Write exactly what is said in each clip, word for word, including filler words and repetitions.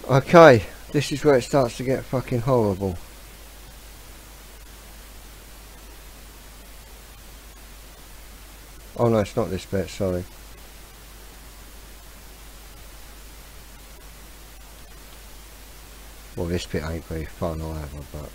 Okay, this is where it starts to get fucking horrible. Oh no, it's not this bit, sorry. Well, this bit ain't very fun either, but...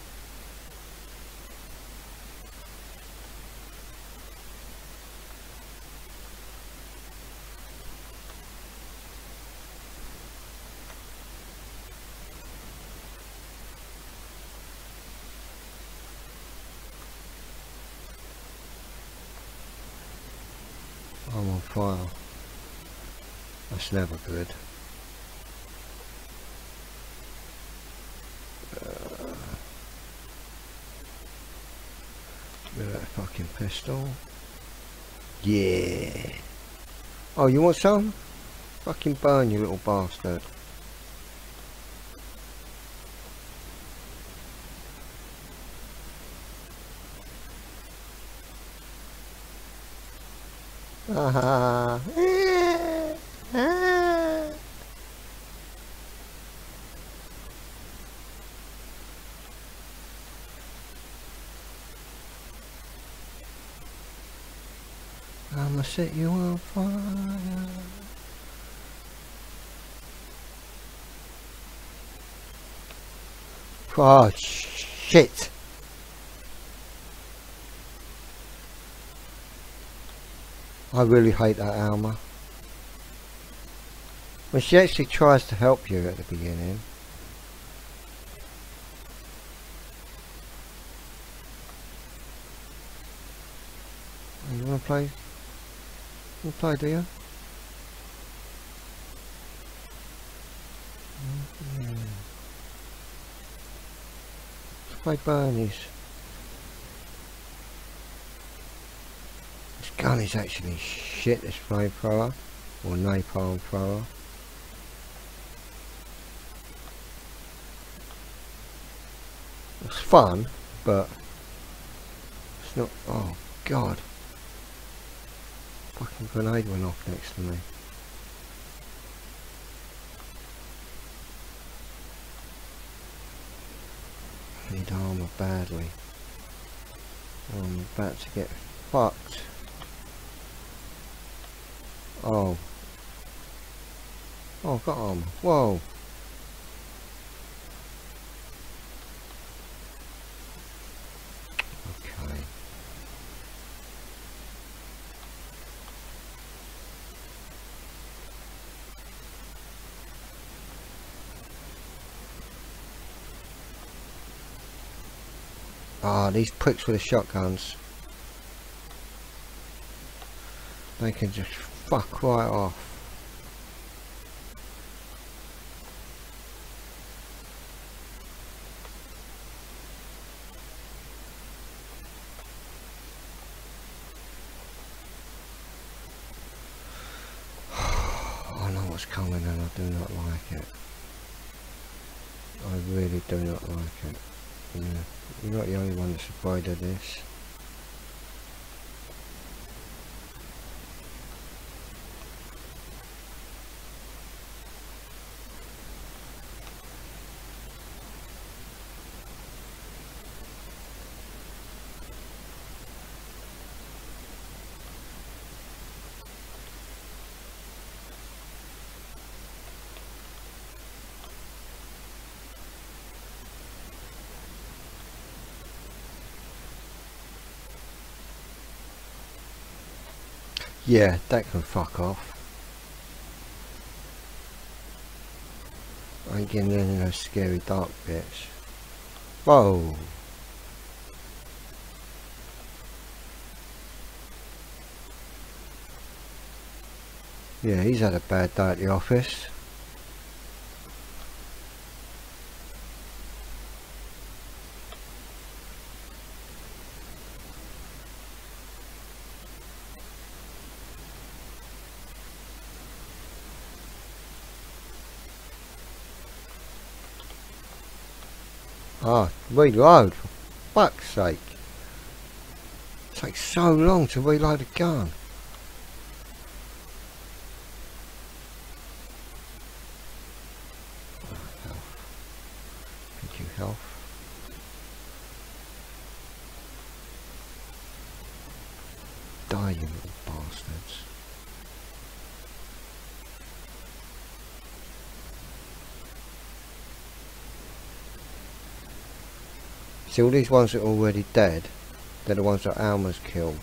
I'm on fire. That's never good. Uh, with that fucking pistol. Yeah. Oh, you want some? Fucking burn, you little bastard. Ah. I'ma set you on fire. Oh shit! I really hate that Alma. When she actually tries to help you at the beginning. You wanna play? You wanna play, do you? Yeah. Let's play Bernie's. This gun is actually shit, this flamethrower. Or napalm thrower. It's fun, but it's not. Oh god. Fucking grenade went off next to me. I need armour badly. I'm about to get fucked. Oh. Oh, I've got armour. Whoa. Okay. Ah, these pricks with the shotguns. They can just fuck right off. I know what's coming and I do not like it. I really do not like it. Yeah, you're not the only one that's afraid of this. Yeah, that can fuck off. I ain't getting any of those scary dark bits. Whoa! Yeah, he's had a bad day at the office. Ah, reload, for fuck's sake. It takes so long to reload a gun. health. Die, you little bastards. See, all these ones that are already dead, they're the ones that Alma's killed.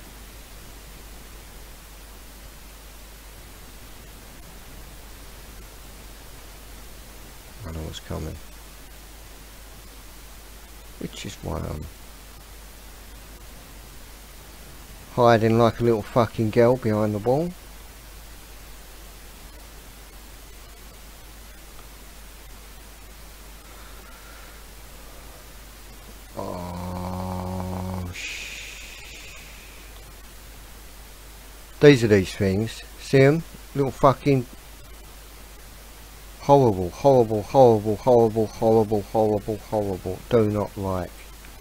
I know what's coming. Which is why I'm hiding like a little fucking girl behind the wall. Oh, shh. These are these things. See them? Little fucking horrible, horrible, horrible, horrible, horrible, horrible, horrible. Do not like.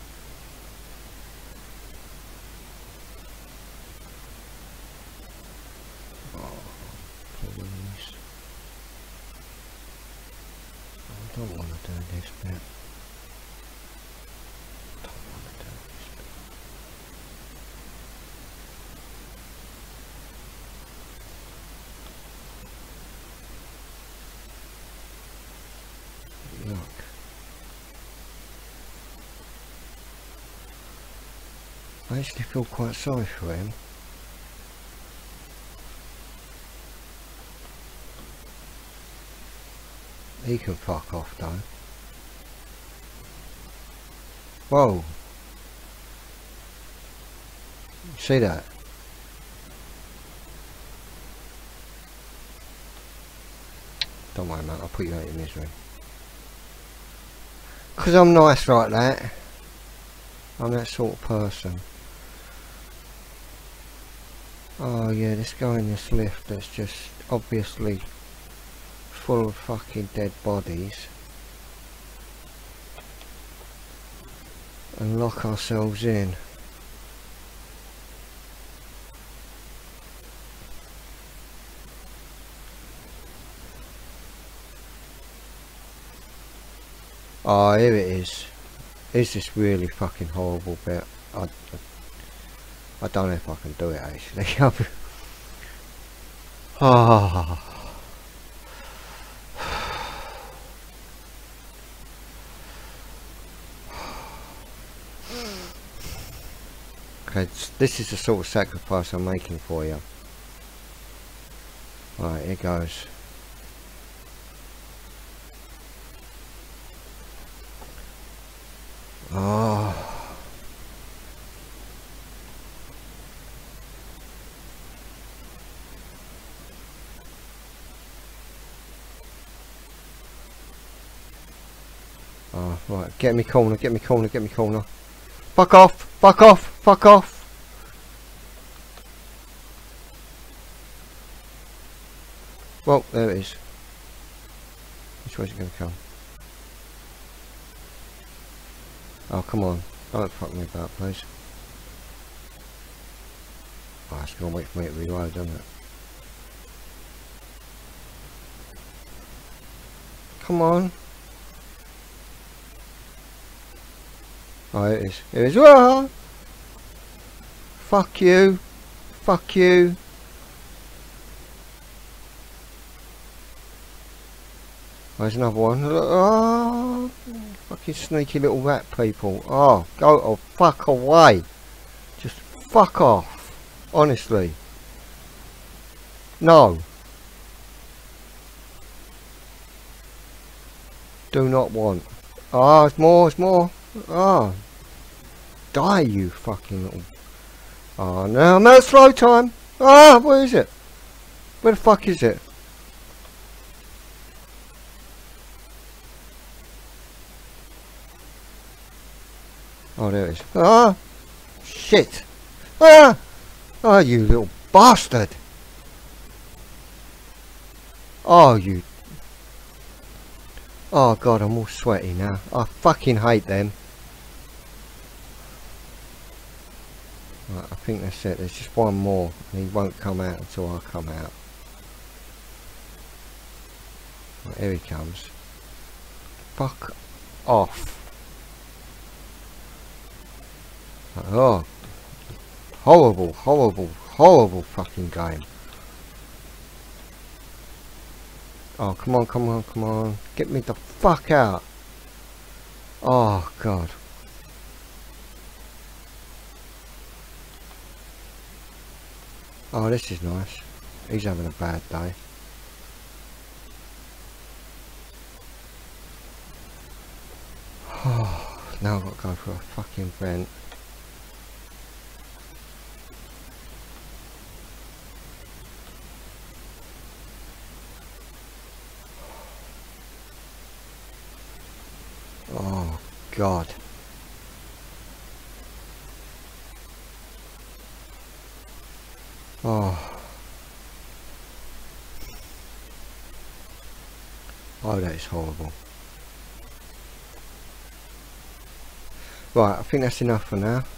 I don't want to do this bit. Don't want to do this bit. Look. I actually feel quite sorry for him. He can fuck off though. Whoa. See that? Don't worry, mate, I'll put you out of your misery. Because I'm nice like that. I'm that sort of person. Oh yeah, this guy in this lift that's just obviously full of fucking dead bodies. And lock ourselves in. Oh, here it is. Is this really fucking horrible bit? I, I, I don't know if I can do it actually. Ah. Okay, this is the sort of sacrifice I'm making for you. Right, here goes. Oh. Oh, right, get me corner, get me corner, get me corner. Fuck off, fuck off, fuck off. Well, there it is. Which way's it going to come? Oh, come on. Don't fuck me about, please. Oh, it's going to wait for me to reload, doesn't it? Come on. Oh, it is. It is. Ah! Fuck you. Fuck you. There's another one. Oh, fucking sneaky little rat people. Oh, go oh, fuck away. Just fuck off. Honestly. No. Do not want. Ah, oh, it's more, it's more. Ah. Oh. Die, you fucking little. Oh, no, I'm out of slow time. Ah, where is it? Where the fuck is it? Oh, there it is. Ah! Shit! Ah! Oh, you little bastard! Oh, you... Oh, God, I'm all sweaty now. I fucking hate them. Right, I think that's it. There's just one more. And he won't come out until I come out. Right, here he comes. Fuck off. Oh, horrible, horrible, horrible fucking game. Oh, come on, come on, come on. Get me the fuck out. Oh, God. Oh, this is nice. He's having a bad day. Oh, now I've got to go for a fucking vent. Oh, God. Oh. Oh, that is horrible. Right, I think that's enough for now.